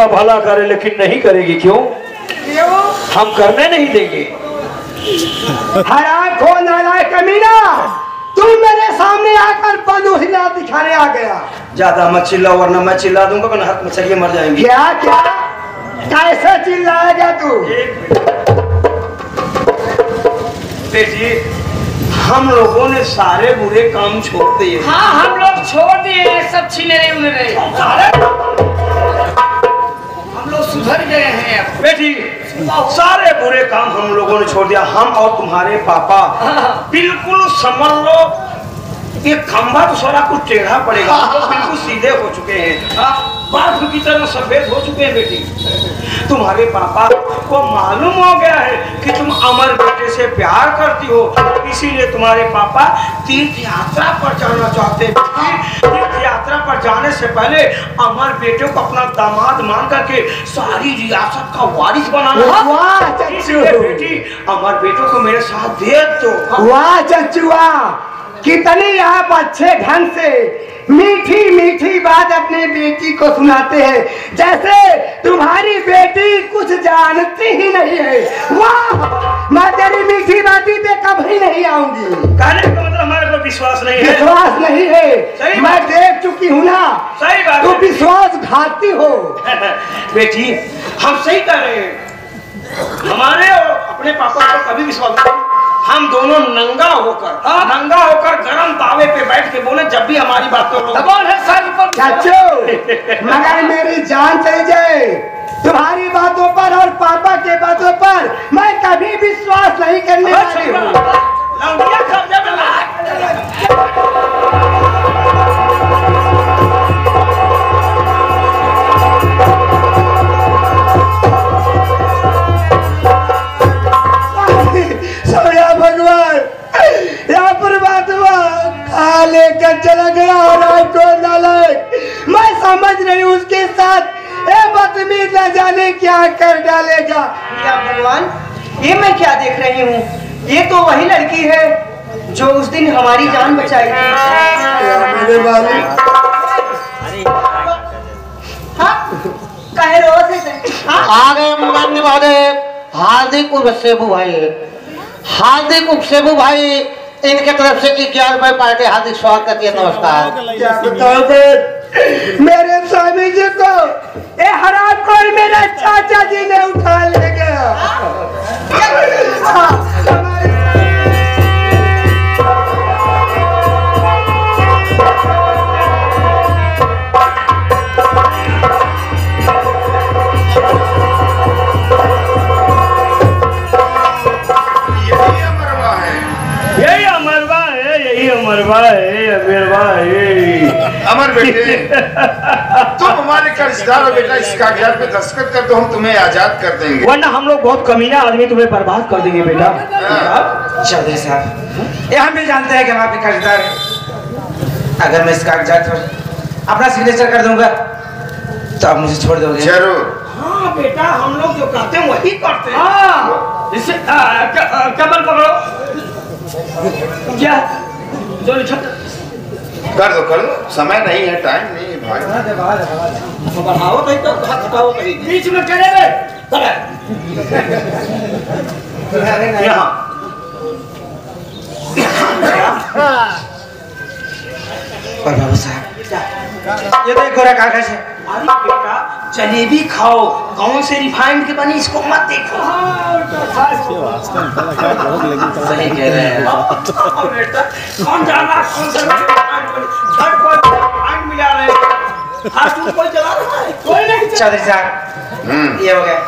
भला करे लेकिन नहीं करेगी। क्यों? हम करने नहीं देंगे। हराम खो नालायक कमीना, तू मेरे सामने आकर बंदूकला दिखाने आ गया। ज्यादा मत चिल्लाओ वरना मैं चिल्ला दूंगा, वरना हक में चलिए मर जाएंगे। क्या क्या कैसे चिल्लाएगा तू? बेटी हम लोगों ने सारे बुरे काम छोड़ दिए। हाँ हम लोग छोड़ दिए, सब छीने रहे उन्हें रहे। हम लोग सुधर गए हैं। बेटी सारे बुरे काम हम लोगों ने छोड़ दिया। हम और तुम्हारे पापा बिल्कुल समझ लो, ये खंभा तो सारा कुछ टेढ़ा पड़ेगा। हम लोग बिल्कुल सीधे हो चुके हैं, बादल की तरह सफेद हो चुके हैं। बेटी तुम्हारे पापा को मालूम हो गया है कि तुम अमर बेटे से प्यार करती हो, इसीलिए तुम्हारे पापा तीर्थ यात्रा पर जाना चाहते हैं। तीर्थ यात्रा पर जाने से पहले अमर बेटे को अपना दामाद मान करके सारी रियासत का वारिस बनाना। वाह चच्चू, बेटी अमर बेटों को मेरे साथ दे दो। वाह चच्चुआ, कितनी आप अच्छे ढंग से मीठी मीठी बात अपने बेटी को सुनाते हैं, जैसे तुम्हारी बेटी कुछ जानती ही नहीं है। वाह, मैं तेरी मीठी बाती पे कभी नहीं आऊंगी। कहने का मतलब हमारे पर विश्वास नहीं है। विश्वास नहीं है, मैं देख चुकी हूँ ना। सही बात, तू विश्वासघाती हो। बेटी हम सही कह रहे हैं, हमारे और अपने पापा को कभी विश्वास नहीं। हम दोनों नंगा होकर गरम तावे पे बैठ के बोले जब भी हमारी बात को चाचू, मगर मेरी जान चली जाए तुम्हारी बातों पर और पापा के बातों पर मैं कभी विश्वास नहीं करने वाली हूँ। लेकर चला गया और को नालायक, मैं समझ रही हूँ उसके साथ ये बदतमीज न जाने क्या कर डालेगा। या भगवान, ये मैं क्या देख रही हूँ? ये तो वही लड़की है जो उस दिन हमारी जान बचाई थी। मेरे वाली कहे रोज है। आगे माननीय महोदय, हार्दिक उपसेबु भाई, हार्दिक उपसेबु भाई, इनके तरफ से 11 रुपए पार्टी हार्दिक स्वागत करती है। नमस्कार। क्या बताओ मेरे स्वामी जी को ये हरामखोर मेरे चाचा जी ने उठा ले गया। अमर बेटे, तुम हमारे कर्जदार हो बेटा, इस कागजात पे दस्तखत कर दो, हम तुम्हें आजाद कर देंगे, वरना हम लोग बहुत कमीना आदमी तुम्हें बर्बाद कर देंगे बेटा। चौधरी साहब, ये हम भी जानते हैं कि हम आपके कर्जदार हैं। अगर मैं इस कागजात पर अपना सिग्नेचर कर दूंगा तो आप मुझे छोड़ दोगे? जरूर। हाँ बेटा, हम लोग जो कहते हैं वही करते हैं। इससे कमल पकड़ो, क्या कर दो, समय नहीं है, टाइम नहीं है भाई। बढ़ाओ कहीं तो हटाओ कहीं, बीच में करे यहाँ और बाबू साहब, ये तो एक गोरा कागज है। अरे बेटा, जलेबी खाओ, कौन से रिफाइंड की बनी, इसको मत देखो। सही कह रहे हैं बेटा, कौन जाना कौन सा रिफाइंड मिला रहे हैं? हाँ, तू कोई चला रहा है? कोई नहीं। चौधरी साहब, ये हो गया।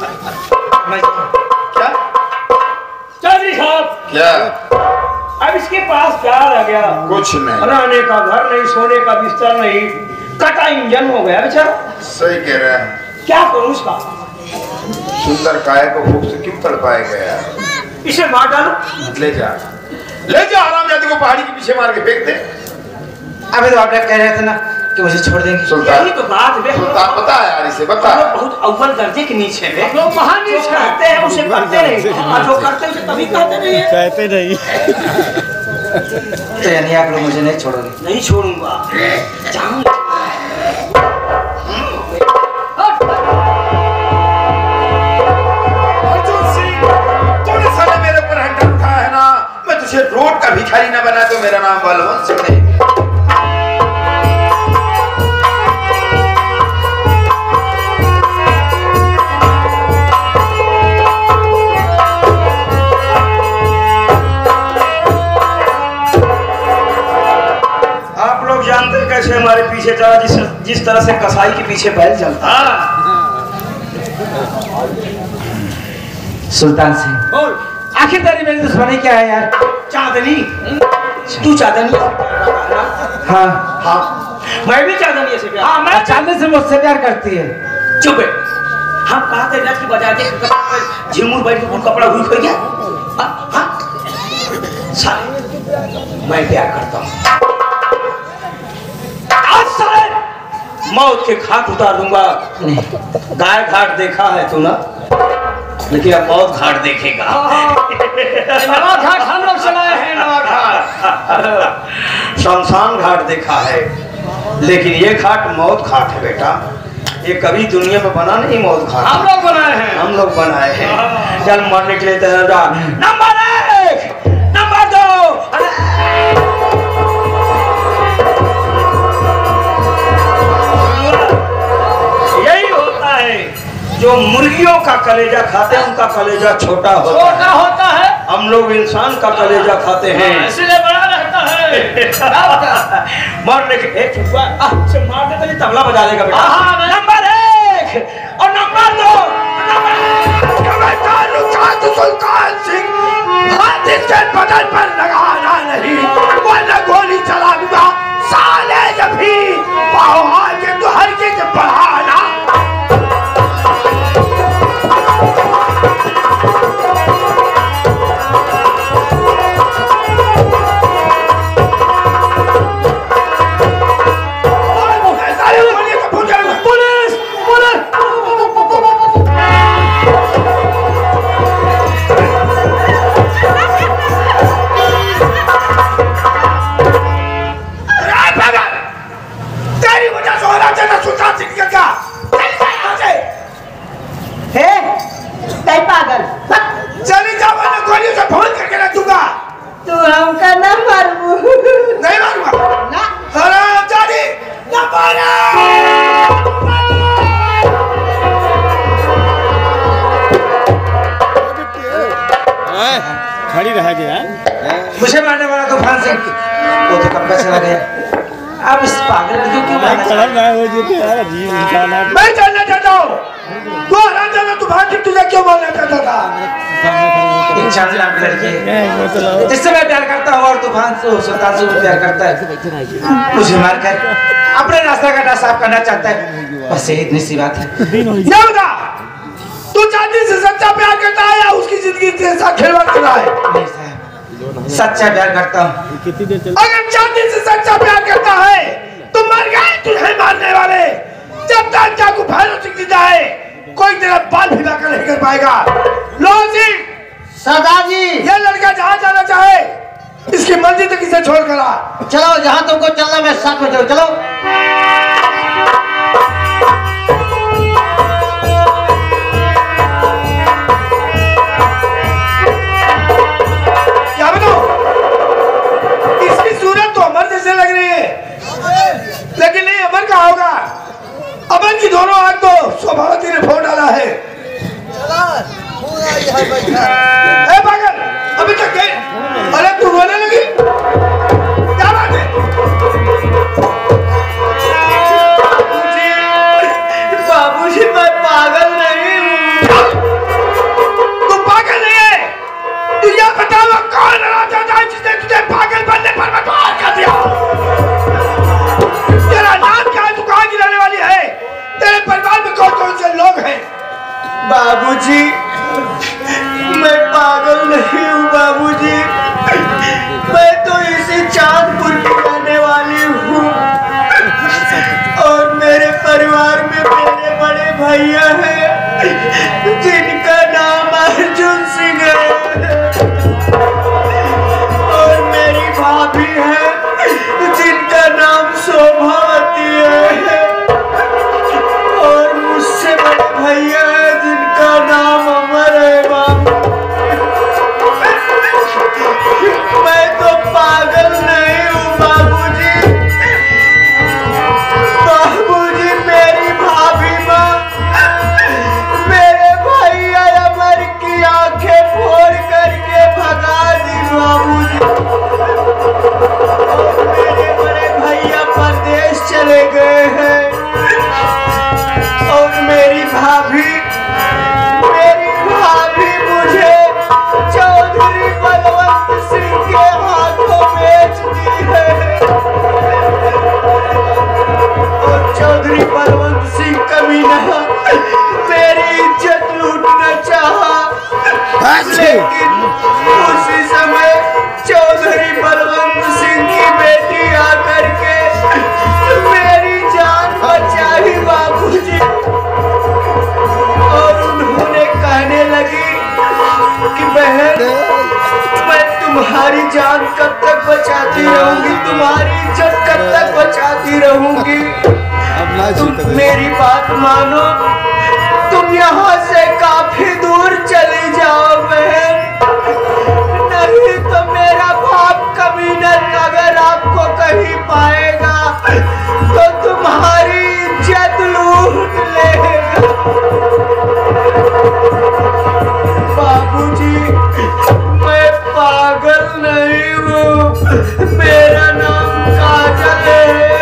क्या चौधरी साहब, क्या? अब इसके पास क्या रह गया? कुछ नहीं। रहने का घर नहीं, सोने का बिस्तर नहीं, कटा इंजन हो गया बेचारा। सही कह रहे हैं। क्या करूं उसका? सुंदर काय को भूख से क्यों तड़पाया गया? इसे मार डालो। ले जा हरामजादी को पहाड़ी के पीछे मार के फेंक दे। अबे तो आप कह रहे थे ना कि मुझे छोड़ देंगे। सुल्तान, यही तो बात है। सुल्तान बता यार, इसे बता। बहुत अव्वल दर्जे के नीचे है, लोग महान नीच करते हैं, उसे करते नहीं, और जो करते हैं उसे कभी कहते नहीं है। कहते नहीं। तो यानी आप लोग मुझे नहीं छोड़ोगे? नहीं छोड़ूंगा, जाऊंगा। नाम बलवंत सिंह है। कैसे हमारे पीछे चला, जिस तरह से कसाई के पीछे बैल चलता। सुल्तान सिंह, आखिर तेरी मेरी दुश्मनी क्या है यार? चांदनी, तू चांदनी? हाँ हाँ, मैं भी चांदनी से प्यार। हाँ, मैं चांदनी से मुझसे प्यार करती है। चुप है। हम कहा थे रात की बाजार के झिमुर बैठ के कपड़ा हुई खो गया। हाँ, मैं प्यार करता हूँ। मौत के घाट उतार दूंगा। गाय घाट देखा है तू ना, लेकिन अब मौत घाट देखेगा। नवा घाट हम लोग चलाए हैं, नवा घाट। शमशान घाट देखा है, लेकिन ये घाट मौत घाट है बेटा। ये कभी दुनिया में बना नहीं मौत घाट। हम लोग बनाए हैं। हम लोग बनाए हैं। चल मरने के लिए तैयार जा। Number 1, number 2। जो मुर्गियों का कलेजा खाते हैं उनका कलेजा छोटा होता है। हम लोग इंसान का कलेजा खाते हैं, इसलिए बड़ा रहता है। मरने के मार दे तो तबला बजा देगा बेटा। नंबर 1 और नंबर 2। सुल्तान सिंह हाथी के बदन पर लगाना नहीं, वरना गोली चला दूंगा साले। जब भी पाओ आगे तो हर चीज बढ़ाना। खड़ी रह गया। मुझे मारने वाला तूफान सिंह वो तो कब का चला गया। अब इस पागल को क्यों मारना चाहता है? मैं जानना चाहता हूँ तू हरामजादा तूफान सिंह तुझे क्यों मारना चाहता था? एक चांदी नाम की लड़की है जिससे मैं प्यार करता हूँ और तूफान से सुल्तान से प्यार करता है। मुझे मारकर अपने रास्ता का रास्ता साफ करना चाहता है। बस यही इतनी सी बात है। तू चांदी से सच्चा प्यार करता है या उसकी जिंदगी के साथ खिलवाड़ कर रहा है? नहीं साहब, सच्चा प्यार करता हूँ। अगर चांदी से सच्चा प्यार करता है तो मर गए तुझे मारने वाले। जब तक चाकू भैरव सिंह जाए कोई तेरा बाल भी बाका नहीं कर पाएगा। लोन सिंह सरदार जी, ये लड़का जहाँ जाना चाहे इसकी मर्जी तक इसे छोड़ कर आ। चलो जहाँ तुमको चलना मैं साथ में चलो। चलो लग रही है, लेकिन नहीं अमर का होगा। अमर की दोनों आंख तो स्वभावती ने फोड़ डाला है। ए पागल, अभी तक गए? अरे तू रोने लगी? क्या बात है? बाबूजी मैं पागल नहीं हूँ। तू पागल नहीं है? तू यह बताओ कौन रहना चाहता है जिसने तुझे पागल बनने पर मजबूर कर दिया? तेरा नाम क्या है? तू कहाँ की रहने वाली है? तेरे परिवार में कौन कौन से लोग हैं? बाबूजी मैं पागल नहीं हूँ बाबूजी। मैं तो इसी चांदपुर की रहने वाली हूँ और मेरे परिवार में मेरे बड़े भैया हैं जिनका नाम अर्जुन सिंह है और मेरी भाभी है जिनका नाम शोभावती है और मुझसे बड़े भैया है जिनका नाम अमर है। बाबू मैं तो पागल नहीं लेकिन उसी समय चौधरी बलवंत सिंह की बेटी आकर के मेरी जान बचाई बाबूजी। और उन्होंने कहने लगी कि बहन मैं तुम्हारी जान कब तक बचाती रहूंगी, तुम्हारी इज्जत कब तक बचाती रहूंगी। तुम मेरी बात मानो, तुम यहाँ से काफी दूर चली जाओ बहन, नहीं तो मेरा बाप कमीना अगर आपको कहीं पाएगा तो तुम्हारी इज्जत लूट लेगा। बाबूजी मैं पागल नहीं हूँ, मेरा नाम काजल है।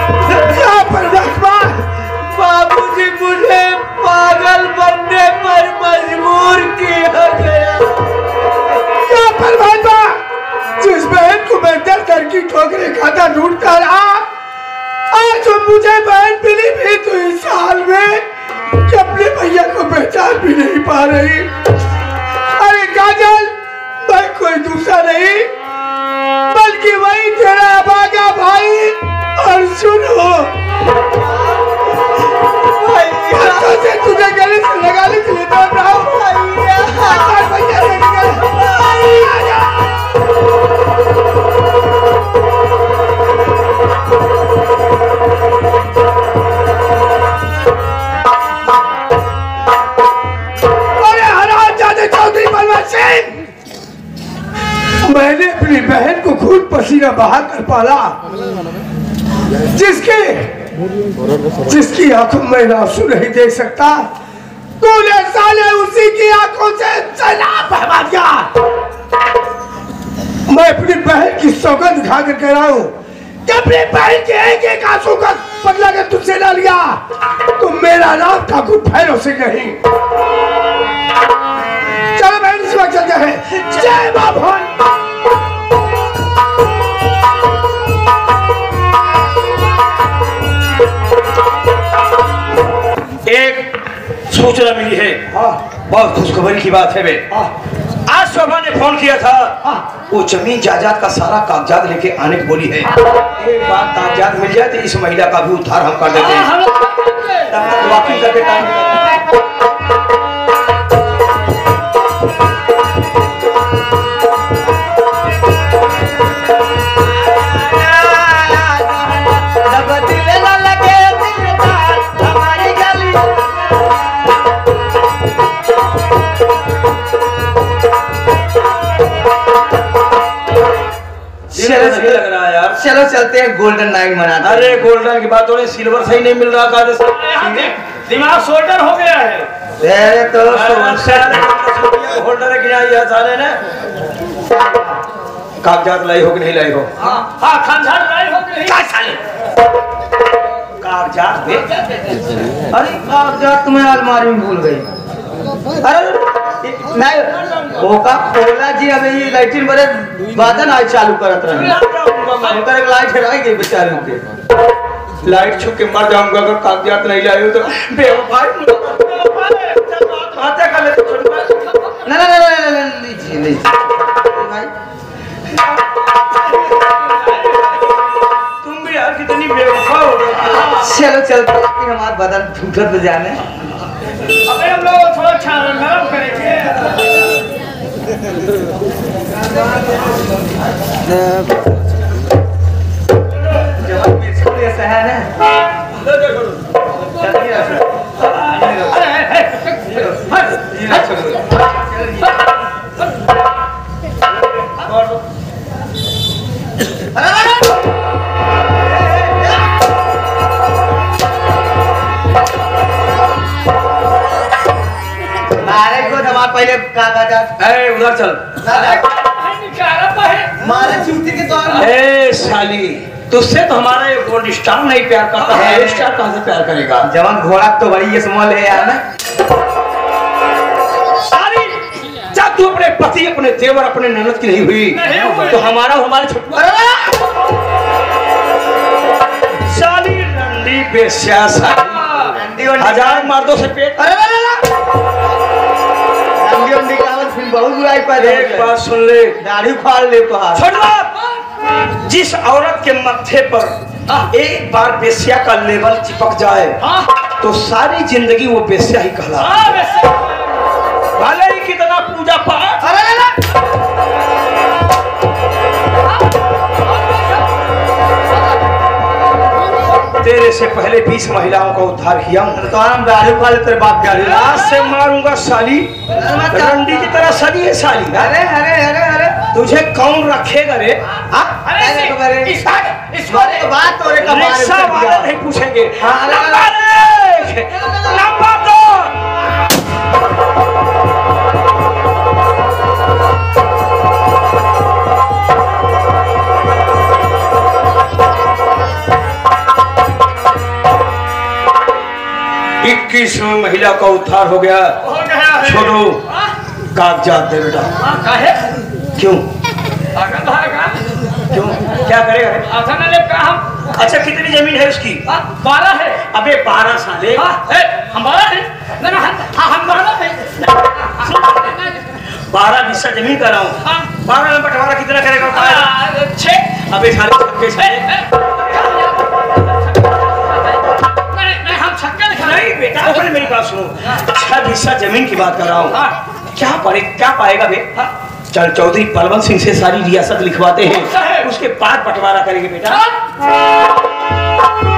बाबूजी मुझे पागल बनने पर मजबूर किया गया। क्या परवाना, जिस बहन को मैं दर दर की ठोकरें खाता ढूंढता रहा, आज वो मुझे बहन मिली भी तो इस हाल में कि अपने भैया को पहचान भी नहीं पा रही। अरे काजल, मैं कोई दूसरा नहीं बल्कि वही तेरा अभागा भाई अर्जुन हो। से तुझे गले से लगाने के लिए दौड़ रहा हूँ मैंने अपनी बहन को खून पसीना बहा कर पाला, जिसकी आंखों में आंसू नहीं देख सकता, तूने साले उसी की आंखों से सैलाब बहा दिया। मैं अपनी बहन की सौगंध खाकर कह रहा हूँ कि अपनी बहन के एक एक आंसू का बदला अगर तुझसे ना लिया तो मेरा नाम ठाकुर भैरव सिंह नहीं। चलो बहन इस वक्त चलते हैं। जय मां भवानी। एक सूचना मिली है, बहुत खुशखबरी की बात है बे। आज शोभा ने फोन किया था, वो जमीन जायदाद का सारा कागजात लेके आने को बोली है। एक बार कागजात मिल जाए तो इस महिला का भी उद्धार हम कर देते हैं। तब तक वाकिंग करके टाइम लग रहा है यार। चलो चलते हैं, गोल्डन नाइट मनाते हैं। अरे गोल्डन की बात हो रही, सिल्वर सही नहीं मिल रहा का दिमाग शोल्डर हो गया है। अरे तो होल्डर गिरा सारे ने। कागजात लाई हो कि नहीं लाई हो? हाँ खानदान लाई हो कि नहीं? क्या साले कागजात दे। अरे कागजात तुम्हें अलमारी में भूल गई। अरे नहीं होका खोला जी, अबे ये लाइटिंग बड़े बादन आज चालू करत रहे। उनका एक लाइट हराई गई बेचारे के। लाइट छुप के मर जाऊंगा अगर कागजात नहीं लाए हो तो। बेवफाई बातें कर ले तो ना ना ना ना लीजिए भाई, तुम भी यार कितनी बेवफा हो रही हो। चलो चलते हैं, हमारा बदन ठुकर तो जाने। अबे हम लोग थोड़ा छान नरम करेंगे। जब इसको ऐसा है ना, पहले कागजात उधर चल। मारे चूती के तौर ए साली, तुझसे तो हमारा ये गोल्ड स्टार नहीं प्यार करता है, गोल्ड स्टार कहां से प्यार करेगा? जवान घोड़ा तो बड़ी ये स्मॉल है यार ना। साली जब तू अपने पति, अपने देवर, अपने ननद की नहीं हुई तो हमारे छुटवा साली रंडी बेस्या साली, 1000 मर्दों से पेट। रंडी कावल फिल्म बहुत बुराई पैदा हो एक गई। बात सुन ले, दाढ़ी फाड़ ले पहाड़। छोड़ बात। जिस औरत के मत्थे पर एक बार बेस्या का लेबल चिपक जाए तो सारी जिंदगी वो बेस्या ही कहला। भले ही कितना पूजा पाठ, तेरे से पहले 20 महिलाओं का उद्धार किया हूँ। तो हम दाढ़ी फाड़ तेरे बाप गाड़ी। आज से मारूंगा साली, रंडी की तरह सजी है साली। अरे अरे अरे अरे तुझे कौन रखेगा रे? इसको बात तोरे का बारे रिक्शा में वाले नहीं पूछेंगे। हाँ, नंबर 1, नंबर 2। इक्कीसवीं महिला का उद्धार हो गया। छोड़ो कागजात दे बेटा। क्यों क्यों क्या करेगा? अच्छा कितनी जमीन है उसकी? 12 है। अबे 12 साले हमारा है। हमारा है। 12 बिस्सा जमीन कर रहा हूँ। 12 में बंटवारा कितना करेगा? 6। अबे साले छक्के साले। नहीं बेटा पहले मेरी बात सुनो। 6 बिस्सा जमीन की बात कर रहा हूँ। क्या पाएगा बे? चल चौधरी बलवंत सिंह से सारी रियासत लिखवाते हैं, उसके बाद बंटवारा करेंगे बेटा।